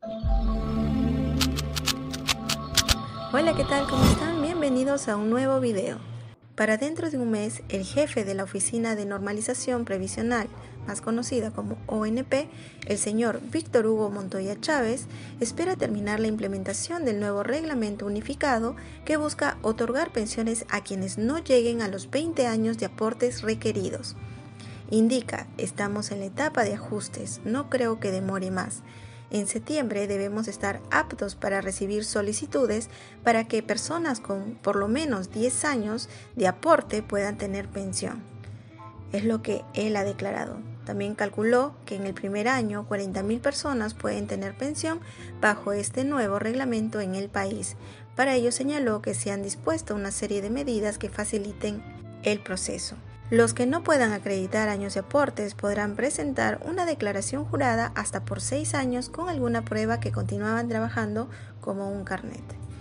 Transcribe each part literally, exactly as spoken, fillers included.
Hola, ¿qué tal? ¿Cómo están? Bienvenidos a un nuevo video. Para dentro de un mes, el jefe de la Oficina de Normalización Previsional, más conocida como O N P, el señor Víctor Hugo Montoya Chávez, espera terminar la implementación del nuevo reglamento unificado que busca otorgar pensiones a quienes no lleguen a los veinte años de aportes requeridos. Indica, estamos en la etapa de ajustes, no creo que demore más. En septiembre debemos estar aptos para recibir solicitudes para que personas con por lo menos diez años de aporte puedan tener pensión. Es lo que él ha declarado. También calculó que en el primer año cuarenta mil personas pueden tener pensión bajo este nuevo reglamento en el país. Para ello señaló que se han dispuesto una serie de medidas que faciliten el proceso. Los que no puedan acreditar años de aportes podrán presentar una declaración jurada hasta por seis años con alguna prueba que continuaban trabajando como un carnet.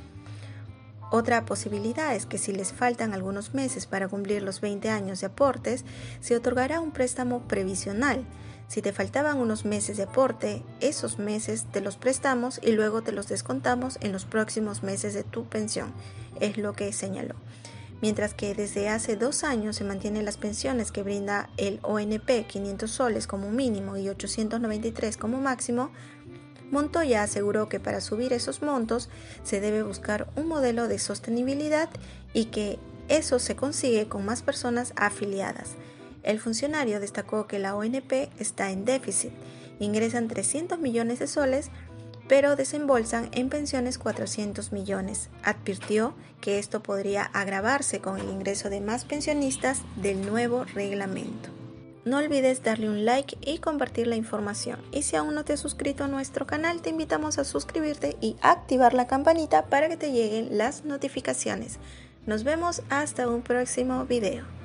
Otra posibilidad es que si les faltan algunos meses para cumplir los veinte años de aportes, se otorgará un préstamo previsional. Si te faltaban unos meses de aporte, esos meses te los prestamos y luego te los descontamos en los próximos meses de tu pensión, es lo que señaló. Mientras que desde hace dos años se mantienen las pensiones que brinda el O N P, quinientos soles como mínimo y ochocientos noventa y tres como máximo, Montoya aseguró que para subir esos montos se debe buscar un modelo de sostenibilidad y que eso se consigue con más personas afiliadas. El funcionario destacó que la O N P está en déficit, ingresan trescientos millones de soles, pero desembolsan en pensiones cuatrocientos millones. Advirtió que esto podría agravarse con el ingreso de más pensionistas del nuevo reglamento. No olvides darle un like y compartir la información. Y si aún no te has suscrito a nuestro canal, te invitamos a suscribirte y activar la campanita para que te lleguen las notificaciones. Nos vemos hasta un próximo video.